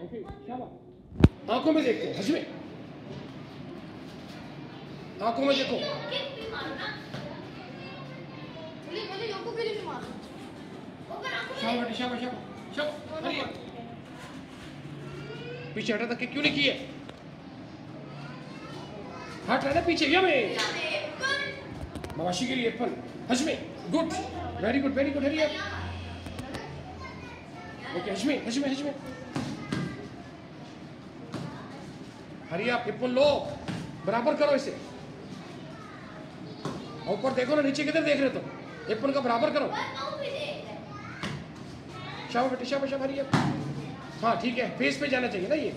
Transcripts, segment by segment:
Okay शाबाश। आंखों में देखो हजमे, आंखों में देखो। शाबाश शाबाश शाबाश। पीछे हटा तक क्यों नहीं किए? हट रहा ना पीछे। यमे मवाशी के लिए एप्पल हजमे। Good, very good very good. Hurry up. Okay हजमे हजमे हजमे। हरी अप। एप्पल लो, बराबर करो इसे। ऊपर देखो ना, नीचे किधर देख रहे हो? तो एप्पल का बराबर करो। शाबाश बेटे शाबाश। Hurry up. हाँ ठीक है, फेस पे जाना चाहिए ना ये।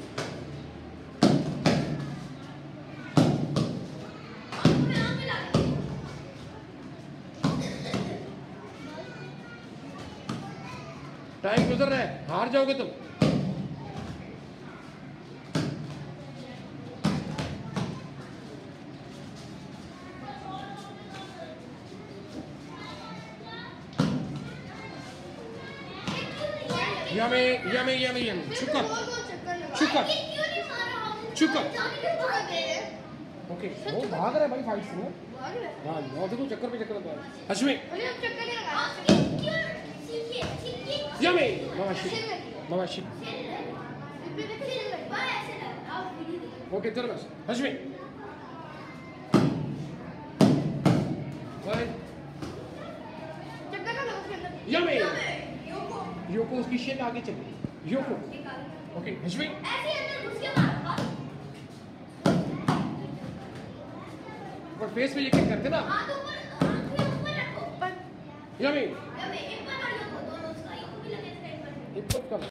टाइम गुजर रहा है, हार जाओगे तुम। यमे यमे यमे यमे। शुक्र शुक्र शुक्र। ओके वो भाग रहा है भाई फाइट से। हाँ वो देखो चक्कर पे चक्कर। हजमे यमे मवाशी मवाशी। ओके चलो बस हजमे। यमे योको उसकी शेप आगे चली। योको ओके हजमे। और फेस पे ये क्या करते ना। यमे